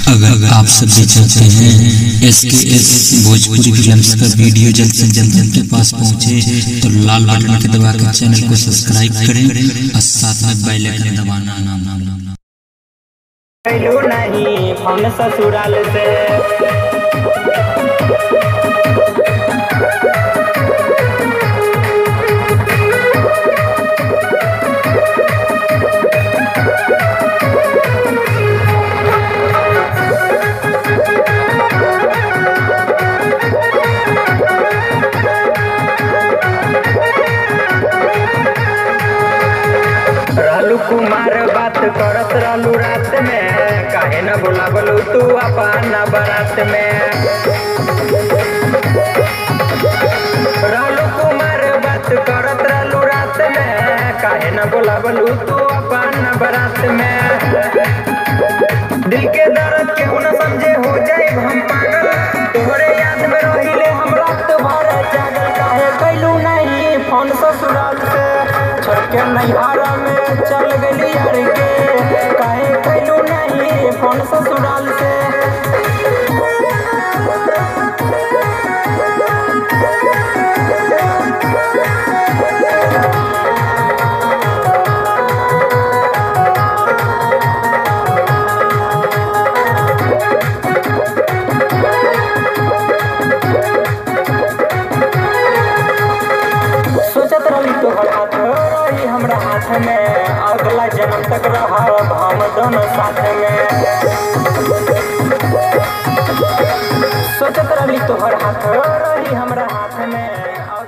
अगर आप सब भी चाहते हैं SKS भोजपुरी फिल्म्स का वीडियो जल्द से जल्द आपके पास पहुंचे तो लाल बटन के दबा कर चैनल को सब्सक्राइब करें और साथ में बेल आइकन दबाना ना नहीं फोन ससुराल से कुमार बात करत रहलू रात में, काहे न बुलावलू तू अपन बारात में। रहलू कुमार बात करत रहलू रात में, काहे न बुलावलू तू अपन बारात में। दिल के दर्द केहू न समझे, हो जाए हम पागल, तोहरे याद में रहिले हम रात भर जागल। काहे कैलू नहीं फोन ससुराल से, छोड़ के नैहरा में चल गली यार के। काहे कैलू नहीं फोन ससुराल से। सोचत रही तोहर हाथ रही हमरा हाथ में, अगला जन्म तक रहब हम दोनों साथ में। सोचत रही तोहर हाथ रही हमरा हाथ में।